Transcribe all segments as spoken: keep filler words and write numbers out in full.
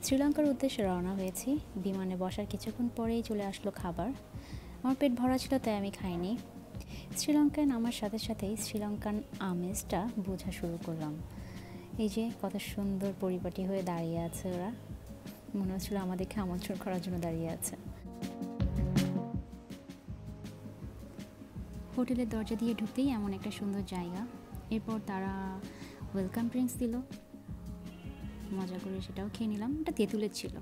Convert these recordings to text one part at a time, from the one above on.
শ্রীলঙ্কার উদ্দেশ্যে রওনা হয়েছি। বিমানে বসার কিছুক্ষণ পরেই চলে আসলো খাবার। আমার পেট ভরা ছিল, তাই আমি খাইনি। শ্রীলঙ্কায় নামার সাথে সাথেই শ্রীলঙ্কান আমেজটা বোঝা শুরু করলাম। এই যে কত সুন্দর পরিপাটি হয়ে দাঁড়িয়ে আছে ওরা, মনে হচ্ছিল আমাদেরকে আমন্ত্রণ করার জন্য দাঁড়িয়ে আছে। হোটেলের দরজা দিয়ে ঢুকতেই এমন একটা সুন্দর জায়গা। এরপর তারা ওয়েলকাম ড্রিঙ্কস দিল, মজা করে সেটাও খেয়ে নিলাম। এটা তেঁতুলের ছিল।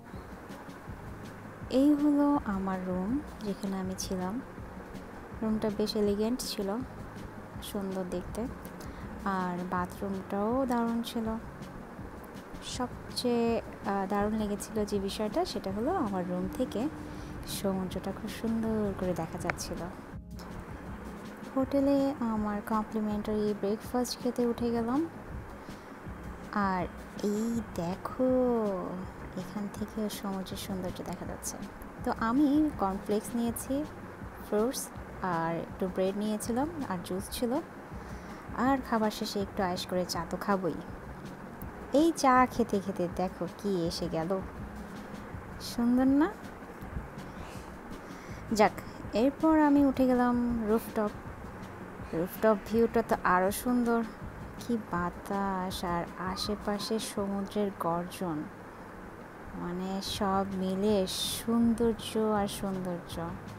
এই হলো আমার রুম, যেখানে আমি ছিলাম। রুমটা বেশ এলিগেন্ট ছিল, সুন্দর দেখতে, আর বাথরুমটাও দারুণ ছিল। সবচেয়ে দারুণ লেগেছিল যে বিষয়টা, সেটা হলো আমার রুম থেকে সমুদ্রটা খুব সুন্দর করে দেখা যাচ্ছিল। হোটেলে আমার কমপ্লিমেন্টারি ব্রেকফাস্ট খেতে উঠে গেলাম। আর এই দেখো, এখান থেকে সমুদ্রের সৌন্দর্য দেখা যাচ্ছে। তো আমি কর্নফ্লেক্স নিয়েছি, ফ্রুটস আর একটু ব্রেড নিয়েছিলাম, আর জুস ছিল। আর খাবার শেষে একটু আয়েশ করে চা তো খাবই। এই চা খেতে খেতে দেখো কি এসে গেল, সুন্দর না? যাক, এরপর আমি উঠে গেলাম রুফটপ। রুফটপ ভিউটা তো আরও সুন্দর। কি বাতাস আর আশেপাশে সমুদ্রের গর্জন, মানে সব মিলে সৌন্দর্য আর সৌন্দর্য।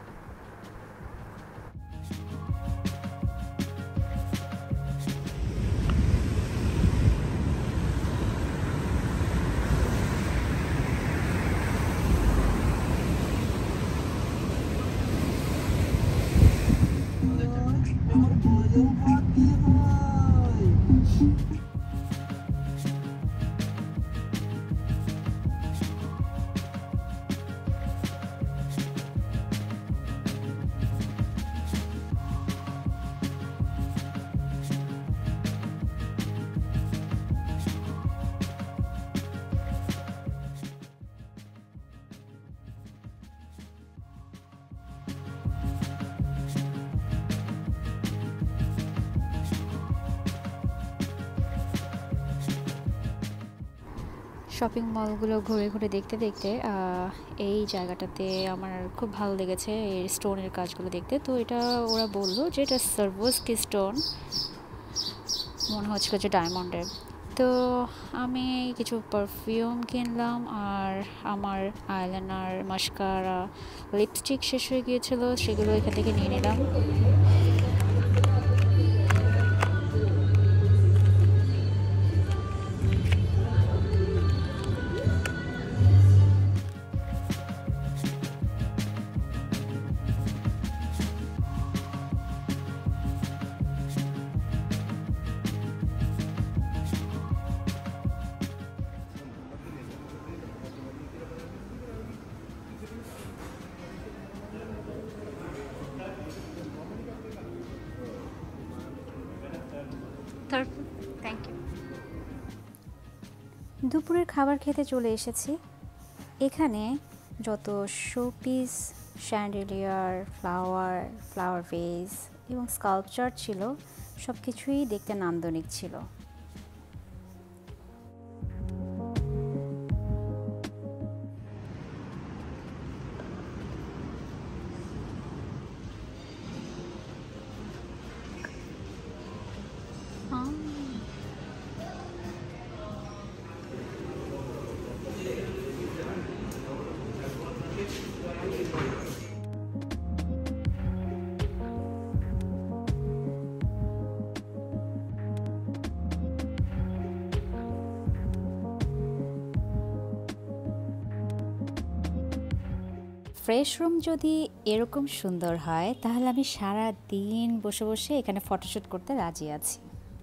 শপিং মলগুলো ঘুরে ঘুরে দেখতে দেখতে এই জায়গাটাতে আমার খুব ভালো লেগেছে এই স্টোনের কাজগুলো দেখতে। তো এটা ওরা বললো যে এটা সার্ভোস্কি স্টোন, মনে হচ্ছিল যে ডায়মন্ডের। তো আমি কিছু পারফিউম কিনলাম, আর আমার আইলাইনার, মাস্কারা, লিপস্টিক শেষ হয়ে গিয়েছিলো, সেগুলো এখান থেকে নিয়ে নিলাম। Thank you. দুপুরের খাবার খেতে চলে এসেছি। এখানে যত showpiece, chandelier, flower, flower vase এবং স্কাল্পচার ছিল, সব কিছুই দেখতে নান্দনিক ছিল। ফ্রেশ রুম যদি এরকম সুন্দর হয়, তাহলে আমি সারা দিন বসে বসে এখানে ফটোশ্যুট করতে রাজি আছি।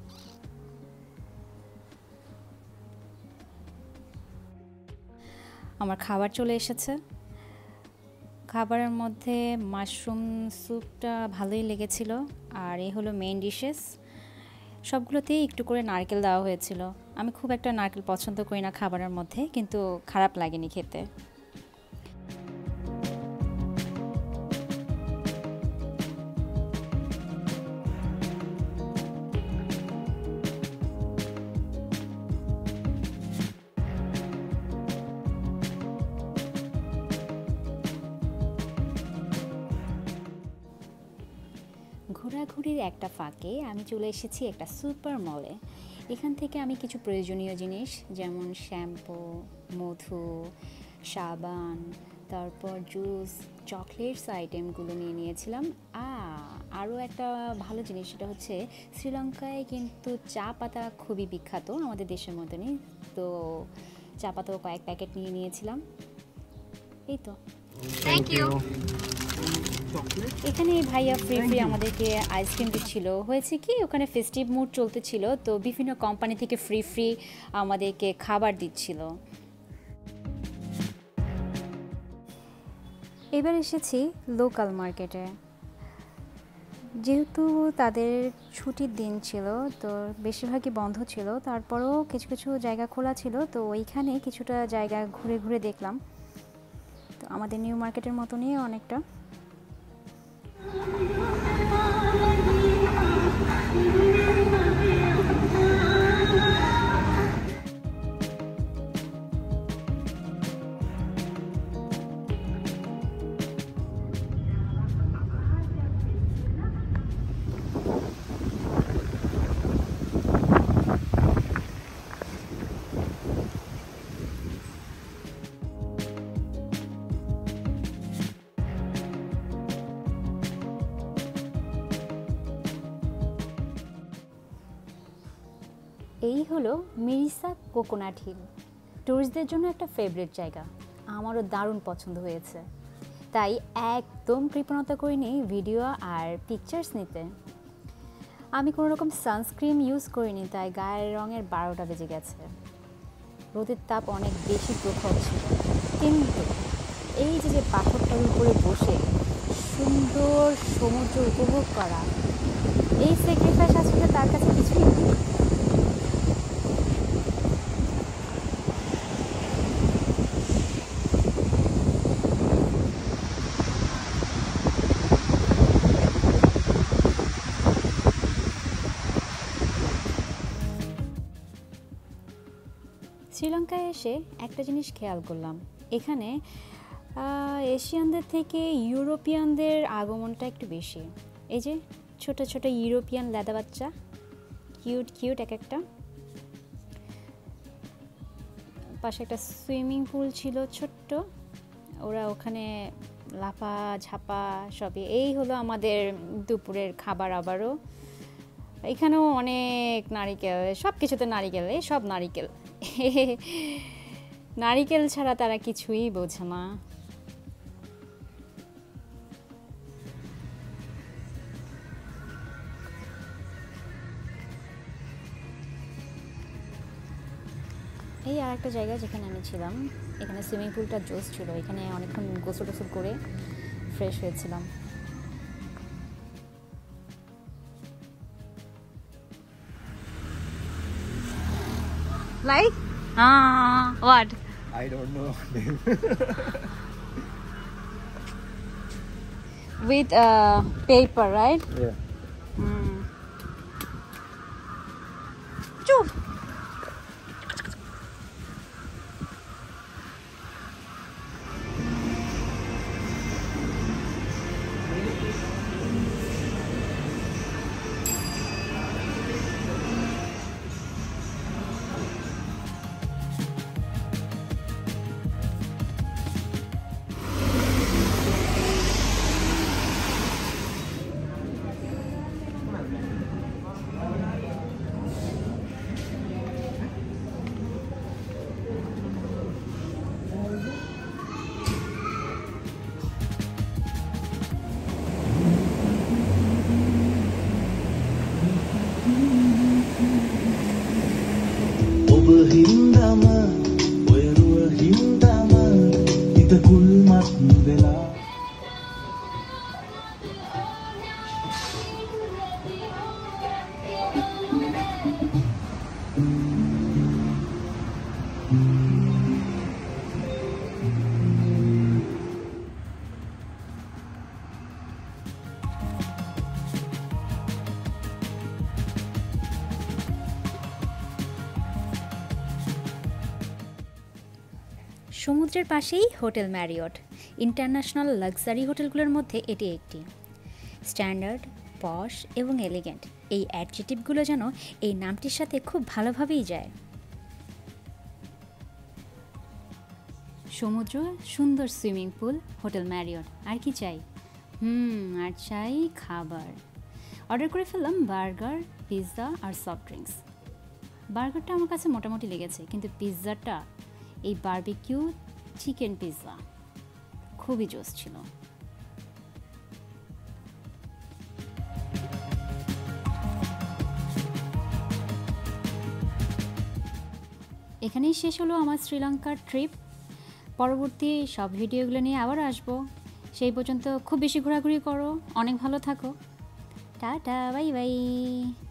আমার খাবার চলে এসেছে। খাবারের মধ্যে মাশরুম স্যুপটা ভালোই লেগেছিল, আর এই হলো মেইন ডিশেস। সবগুলোতেই একটু করে নারকেল দেওয়া হয়েছিল। আমি খুব একটা নারকেল পছন্দ করি না খাবারের মধ্যে, কিন্তু খারাপ লাগেনি খেতে। ঘোরাঘুরির একটা ফাঁকে আমি চলে এসেছি একটা সুপার মলে। এখান থেকে আমি কিছু প্রয়োজনীয় জিনিস যেমন শ্যাম্পু, মধু, সাবান, তারপর জুস, চকলেটস আইটেমগুলো নিয়ে নিয়েছিলাম। আ আরও একটা ভালো জিনিস, সেটা হচ্ছে শ্রীলঙ্কায় কিন্তু চা পাতা খুবই বিখ্যাত আমাদের দেশের মতনই, তো চা পাতাও কয়েক প্যাকেট নিয়ে নিয়েছিলাম। এই তো, থ্যাংক ইউ। এখানে ভাইয়া ফ্রি ফ্রি আমাদেরকে আইসক্রিম দিচ্ছিল। হয়েছে কি, ওখানে ফেস্টিভ মুড চলতেছিল, তো বিভিন্ন কোম্পানি থেকে ফ্রি ফ্রি আমাদেরকে খাবার দিচ্ছিল। এবার এসেছি লোকাল মার্কেটে। যেহেতু তাদের ছুটির দিন ছিল, তো বেশিরভাগই বন্ধ ছিল, তারপরেও কিছু কিছু জায়গা খোলা ছিল, তো ওইখানে কিছুটা জায়গা ঘুরে ঘুরে দেখলাম। তো আমাদের নিউ মার্কেটের মতনই অনেকটা। এই হলো মিরিসা কোকোনাট হিল, ট্যুরিস্টদের জন্য একটা ফেভারিট জায়গা। আমারও দারুণ পছন্দ হয়েছে, তাই একদম কৃপণতা করিনি ভিডিও আর পিকচার্স নিতে। আমি কোনো রকম সানস্ক্রিন ইউজ করিনি, তাই গায়ের রঙের বারোটা বেজে গেছে। রোদের তাপ অনেক বেশি প্রখর ছিল, কিন্তু এই যে যে পাথরটার উপরে বসে সুন্দর সমুদ্র উপভোগ করা, এই স্যাক্রিফাইস আসলে তার কাছে কিছুই নেই। শ্রীলঙ্কায় এসে একটা জিনিস খেয়াল করলাম, এখানে এশিয়ানদের থেকে ইউরোপিয়ানদের আগমনটা একটু বেশি। এই যে ছোট ছোট ইউরোপিয়ান লেদা বাচ্চা, কিউট কিউট এক একটা। পাশে একটা সুইমিং পুল ছিল ছোট্ট, ওরা ওখানে লাফা ঝাপা সবই। এই হলো আমাদের দুপুরের খাবার। আবারও এখানেও অনেক নারিকেল, সব কিছুতে নারিকেল, এই সব নারিকেল। নারিকেল ছাড়া তারা কিছুই বোঝে না। এই আর একটা জায়গা যেখানে আমি ছিলাম, এখানে সুইমিং পুলটা জোস ছিল, এখানে অনেকক্ষণ গোসল টোসল করে ফ্রেশ হয়েছিলাম। Like? Ah, what? I don't know. With uh, paper, right? Yeah. Mm. Choo. Hindama, weruwa hindama, ita kulmat vela. সমুদ্রের পাশেই হোটেল ম্যারিয়ট, ইন্টারন্যাশনাল লাক্সারি হোটেলগুলোর মধ্যে এটি একটি। স্ট্যান্ডার্ড পশ এবং এলিগেন্ট, এই অ্যাডজেটিভগুলো যেন এই নামটির সাথে খুব ভালোভাবেই যায়। সমুদ্র, সুন্দর সুইমিং পুল, হোটেল ম্যারিয়ট, আর কি চাই? হুম আর চাই খাবার। অর্ডার করে ফেললাম বার্গার, পিৎজা আর সফট ড্রিঙ্কস। বার্গারটা আমার কাছে মোটামুটি লেগেছে, কিন্তু পিৎজাটা, এই বারবিকিউ চিকেন পিৎজা, খুবই জোস ছিল। এখানেই শেষ হলো আমার শ্রীলঙ্কার ট্রিপ। পরবর্তী সব ভিডিওগুলো নিয়ে আবার আসবো। সেই পর্যন্ত খুব বেশি ঘোরাঘুরি করো, অনেক ভালো থাকো। Tata, bye by.